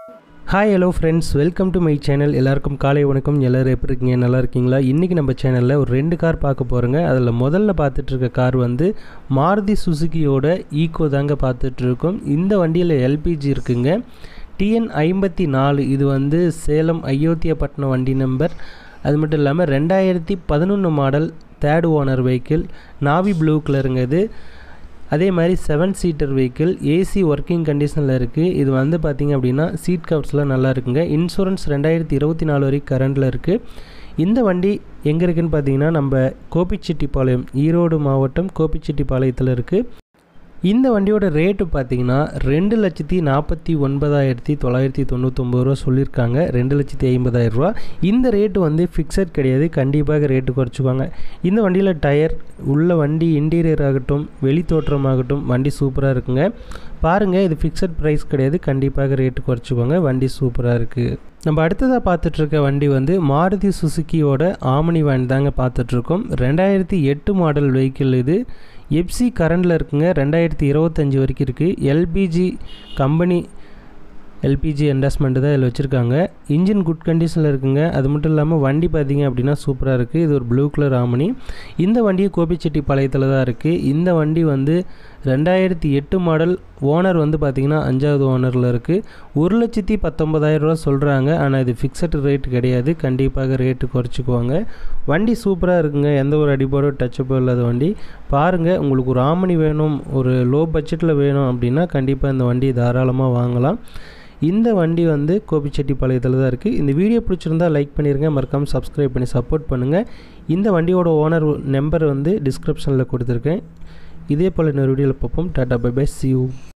Hi hello friends, welcome to my channel. எல்லாருக்கும் காலை வணக்கம். எல்லோரும் எப்படி இருக்கீங்க? நல்லா இருக்கீங்களா? இன்றைக்கி நம்ம சேனலில் ஒரு 2 கார் பார்க்க போகிறோங்க. அதில் முதல்ல பார்த்துட்ருக்க கார் வந்து மாருதி சுசுக்கியோட ஈக்கோ தாங்க பார்த்துட்ருக்கோம். இந்த வண்டியில் எல்பிஜி இருக்குங்க. TN 54. இது வந்து சேலம் அயோத்தியாப்பட்டினம் வண்டி நம்பர். அது மட்டும் இல்லாமல் 2011 model, 3rd owner vehicle. Navy blue கலருங்க இது. அதே மாதிரி 7 சீட்டர் வெஹிக்கிள். ஏசி ஒர்க்கிங் கண்டிஷனில் இருக்குது. இது வந்து பார்த்திங்க அப்படின்னா சீட் கவர்ஸ்லாம் நல்லா இருக்குங்க. இன்சூரன்ஸ் 2024 வரைக்கும் கரண்டில் இருக்குது. இந்த வண்டி எங்கே இருக்குதுன்னு பார்த்தீங்கன்னா நம்ம கோபிச்செட்டிப்பாளையம், ஈரோடு மாவட்டம் கோபிச்செட்டிப்பாளையத்தில் இருக்குது. இந்த வண்டியோட ரேட்டு பார்த்திங்கன்னா 2,49,999 ரூபா சொல்லியிருக்காங்க. 2,50,000 ரூபா. இந்த ரேட்டு வந்து ஃபிக்ஸட் கிடையாது, கண்டிப்பாக ரேட்டு குறைச்சிக்குவாங்க. இந்த வண்டியில் டயர், உள்ள வண்டி இன்டீரியர் ஆகட்டும், வெளி தோற்றமாகட்டும், வண்டி சூப்பராக இருக்குங்க. பாருங்கள், இது ஃபிக்ஸட் ப்ரைஸ் கிடையாது, கண்டிப்பாக ரேட்டு குறைச்சிக்குவாங்க. வண்டி சூப்பராக இருக்குது. நம்ம அடுத்ததாக பார்த்துட்ருக்க வண்டி வந்து மாருதி சுசுக்கியோட ஆம்னி வேன் தாங்க பார்த்துட்ருக்கோம். 2008 மாடல் வெஹிக்கிள் இது. எஃப்சி கரண்டில் இருக்குங்க. 2025 வரைக்கும் இருக்குது. எல்பிஜி கம்பெனி எல்பிஜி என்டாஸ்மெண்ட்டு தான் இதில் வச்சுருக்காங்க. இன்ஜின் குட் கண்டிஷனில் இருக்குங்க. அது மட்டும் இல்லாமல் வண்டி பார்த்திங்க அப்படின்னா சூப்பராக இருக்குது. இது ஒரு ப்ளூ கலர் ஆம்னி. இந்த வண்டி கோபிச்செட்டிப்பாளையத்தில் தான் இருக்குது. இந்த வண்டி வந்து 2008 மாடல். ஓனர் வந்து பார்த்திங்கன்னா 5வது ஓனரில் இருக்குது. 1,19,000 ரூபா சொல்கிறாங்க. ஆனால் இது ஃபிக்ஸட் ரேட் கிடையாது, கண்டிப்பாக ரேட்டு குறைச்சிக்குவாங்க. வண்டி சூப்பராக இருக்குங்க. எந்த ஒரு அடிபாடோ டச்சப்போ இல்லாத வண்டி. பாருங்கள், உங்களுக்கு ஒரு ஆம்னி வேணும், ஒரு லோ பட்ஜெட்டில் வேணும் அப்படின்னா கண்டிப்பாக இந்த வண்டி தாராளமாக வாங்கலாம். இந்த வண்டி வந்து கோபிச்செட்டிப்பாளையத்தில் தான் இருக்குது. இந்த வீடியோ பிடிச்சிருந்தால் லைக் பண்ணிடுங்க, மறக்காமல் சப்ஸ்கிரைப் பண்ணி சப்போர்ட் பண்ணுங்கள். இந்த வண்டியோட ஓனர் நம்பர் வந்து டிஸ்கிரிப்ஷனில் கொடுத்துருக்கேன். இதே போல் இன்னொரு வீடியோவில் பார்ப்போம். Tata bye bye, see you.